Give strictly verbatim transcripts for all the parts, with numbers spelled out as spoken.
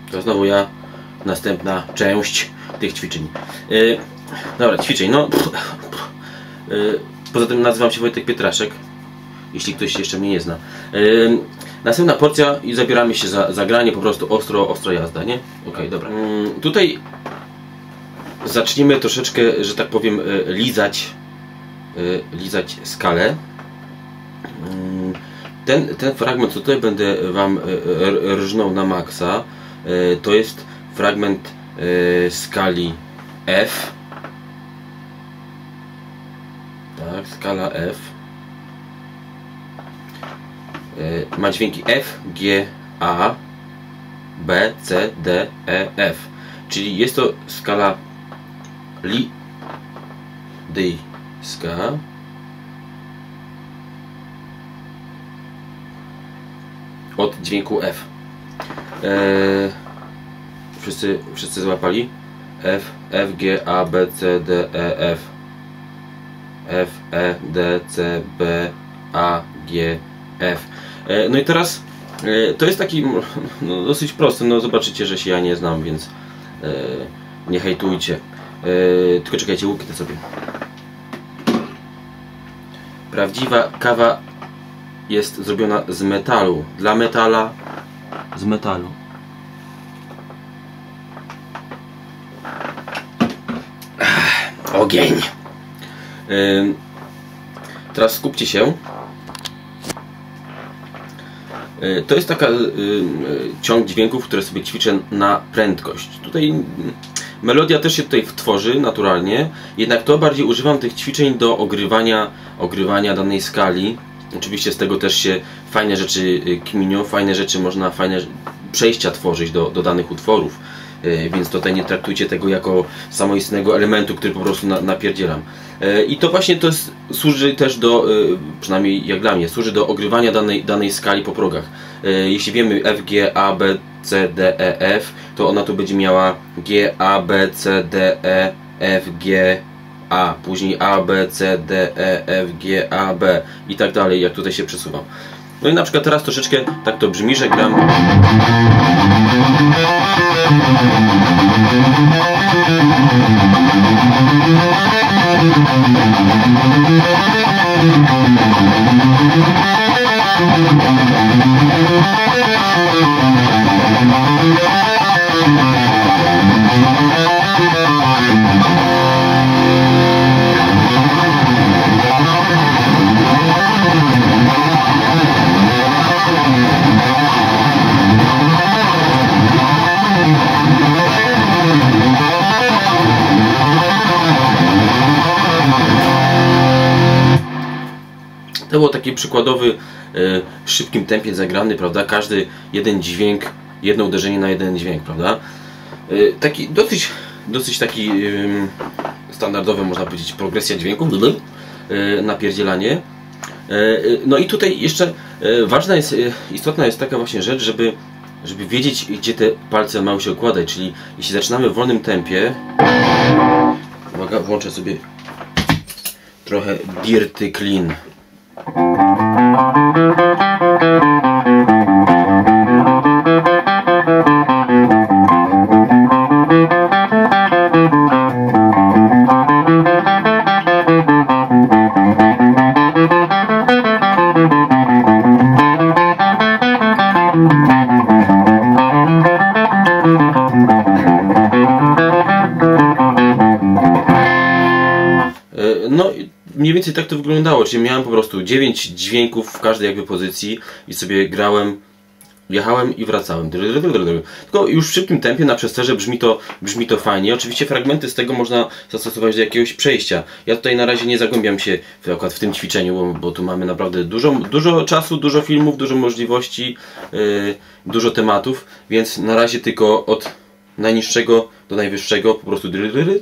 To znowu ja, następna część tych ćwiczeń. Yy, dobra, ćwiczeń, no... Yy, poza tym nazywam się Wojtek Pietraszek, jeśli ktoś jeszcze mnie nie zna. Yy, następna porcja i zabieramy się za, za granie, po prostu ostro, ostro jazda, nie? Okej, okay, dobra. Yy, tutaj zaczniemy troszeczkę, że tak powiem, yy, lizać, yy, lizać skalę. Yy, ten, ten fragment, co tutaj będę Wam yy, rżnął na maksa, yy, to jest fragment yy, skali F. Tak, skala F. Yy, ma dźwięki F, G, A, B, C, D, E, F. Czyli jest to skala lidyjska. Od dźwięku F. Yy, wszyscy, wszyscy złapali? F, F, G, A, B, C, D, E, F. F, E, D, C, B, A, G, F. Yy, no i teraz yy, to jest taki no, dosyć prosty. No zobaczycie, że się ja nie znam, więc yy, nie hejtujcie. Yy, tylko czekajcie, łyknę sobie. Prawdziwa kawa jest zrobiona z metalu. Dla metala z metalu. Ach, ogień. Yy, teraz skupcie się. Yy, to jest taka yy, ciąg dźwięków, które sobie ćwiczę na prędkość. Tutaj yy, melodia też się tutaj tworzy naturalnie, jednak to bardziej używam tych ćwiczeń do ogrywania, ogrywania danej skali. Oczywiście z tego też się fajne rzeczy kminią, fajne rzeczy można, fajne przejścia tworzyć do, do danych utworów, yy, więc tutaj nie traktujcie tego jako samoistnego elementu, który po prostu na, napierdzielam. Yy, I to właśnie to jest, służy też do, yy, przynajmniej jak dla mnie, służy do ogrywania danej, danej skali po progach. Yy, jeśli wiemy F, G, A, B, C, D, E, F, to ona tu będzie miała G, A, B, C, D, E, F, G, A, później A, B, C, D, E, F, G, A, B i tak dalej, jak tutaj się przesuwam. No i na przykład teraz troszeczkę tak to brzmi, że gram. To był taki przykładowy, e, w szybkim tempie zagrany, prawda? Każdy jeden dźwięk, jedno uderzenie na jeden dźwięk, prawda? E, taki dosyć, dosyć taki e, standardowy, można powiedzieć, progresja dźwięków, e, napierdzielanie. E, no i tutaj jeszcze e, ważna jest, e, istotna jest taka właśnie rzecz, żeby, żeby wiedzieć, gdzie te palce mają się układać, czyli jeśli zaczynamy w wolnym tempie, uwaga, włączę sobie trochę Dirty Clean. No mniej więcej tak to wyglądało, czyli miałem po prostu dziewięć dźwięków w każdej jakby pozycji i sobie grałem, jechałem i wracałem. Tylko już w szybkim tempie na przesterze brzmi to, brzmi to fajnie. Oczywiście fragmenty z tego można zastosować do jakiegoś przejścia. Ja tutaj na razie nie zagłębiam się w, akurat w tym ćwiczeniu, bo, bo tu mamy naprawdę dużo, dużo czasu, dużo filmów, dużo możliwości, yy, dużo tematów, więc na razie tylko od najniższego do najwyższego po prostu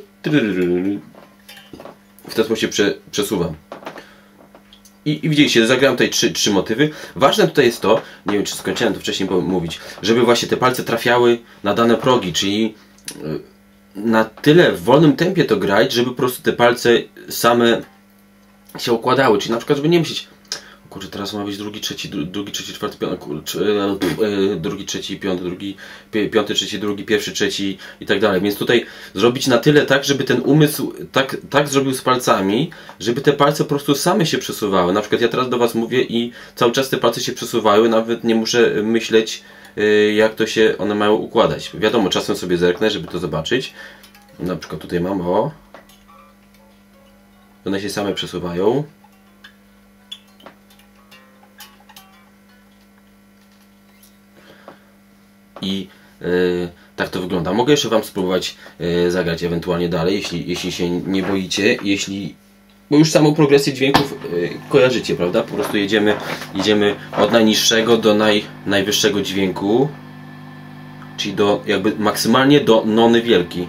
w ten sposób się prze, przesuwam. I, I widzieliście, zagrałem tutaj trzy, trzy motywy. Ważne tutaj jest to, nie wiem czy skończyłem to wcześniej mówić, żeby właśnie te palce trafiały na dane progi, czyli na tyle w wolnym tempie to grać, żeby po prostu te palce same się układały. Czyli na przykład, żeby nie myśleć, Kurczę, teraz ma być drugi, trzeci, drugi, trzeci, czwarty, piąty, kurczę, drugi, trzeci, piąty, drugi, piąty, trzeci, drugi, pierwszy, trzeci i tak dalej. Więc tutaj zrobić na tyle tak, żeby ten umysł tak, tak zrobił z palcami, żeby te palce po prostu same się przesuwały. Na przykład ja teraz do Was mówię i cały czas te palce się przesuwały, nawet nie muszę myśleć, jak to się one mają układać. Wiadomo, czasem sobie zerknę, żeby to zobaczyć. Na przykład tutaj mam, o. One się same przesuwają. I yy, tak to wygląda. Mogę jeszcze Wam spróbować yy, zagrać ewentualnie dalej, jeśli, jeśli się nie boicie, jeśli... Bo już samą progresję dźwięków yy, kojarzycie, prawda? Po prostu jedziemy, jedziemy od najniższego do naj, najwyższego dźwięku, czyli do jakby maksymalnie do nony wielkiej.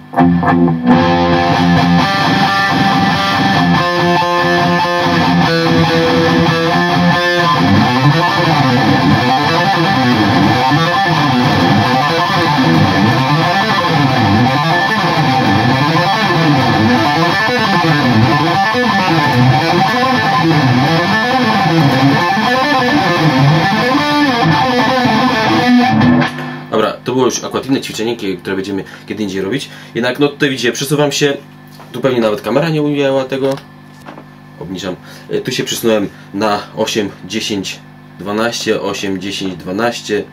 Dobra, to było już akurat inne ćwiczenie, które będziemy kiedy indziej robić. Jednak no tutaj widzicie, przesuwam się, tu pewnie nawet kamera nie ujęła tego. Obniżam. Tu się przesunąłem na osiem, dziesięć, dwanaście, osiem, dziesięć, dwanaście,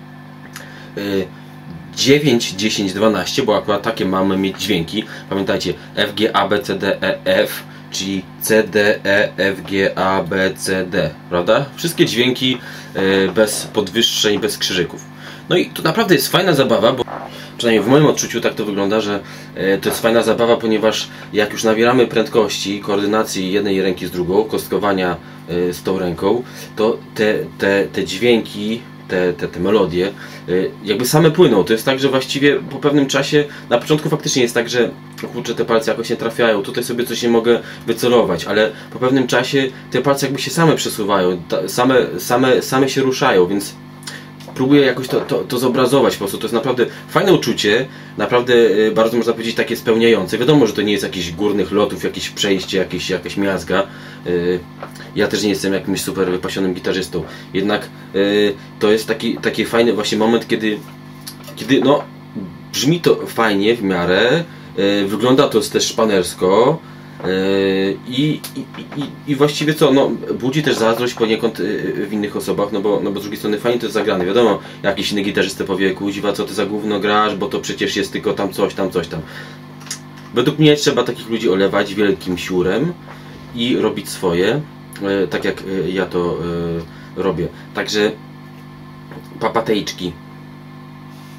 dziewięć, dziesięć, dwanaście, bo akurat takie mamy mieć dźwięki. Pamiętajcie, F, G, A, B, C, D, E, F, czyli C, D, E, F, G, A, B, C, D, prawda? Wszystkie dźwięki bez podwyższeń, bez krzyżyków. No i to naprawdę jest fajna zabawa, bo przynajmniej w moim odczuciu tak to wygląda, że to jest fajna zabawa, ponieważ jak już nabieramy prędkości, koordynacji jednej ręki z drugą, kostkowania z tą ręką, to te, te, te dźwięki, te, te, te melodie jakby same płyną. To jest tak, że właściwie po pewnym czasie, na początku faktycznie jest tak, że kurczę, te palce jakoś nie trafiają, tutaj sobie coś nie mogę wycelować, ale po pewnym czasie te palce jakby się same przesuwają, same, same, same się ruszają, więc próbuję jakoś to, to, to zobrazować po prostu. To jest naprawdę fajne uczucie, naprawdę bardzo można powiedzieć takie spełniające. Wiadomo, że to nie jest jakichś górnych lotów, jakieś przejście, jakieś, jakaś miazga. Ja też nie jestem jakimś super wypasionym gitarzystą. Jednak to jest taki, taki fajny właśnie moment, kiedy, kiedy no, brzmi to fajnie w miarę, wygląda to też szpanersko. I, i, i, i właściwie co, no, budzi też zazdrość poniekąd w innych osobach, no bo, no bo z drugiej strony fajnie to jest zagrane. Wiadomo, jakiś inny gitarzysta powie, kuźwa, co ty za gówno grasz, bo to przecież jest tylko tam coś, tam coś tam. Według mnie trzeba takich ludzi olewać wielkim siurem i robić swoje, tak jak ja to robię. Także papatejczki.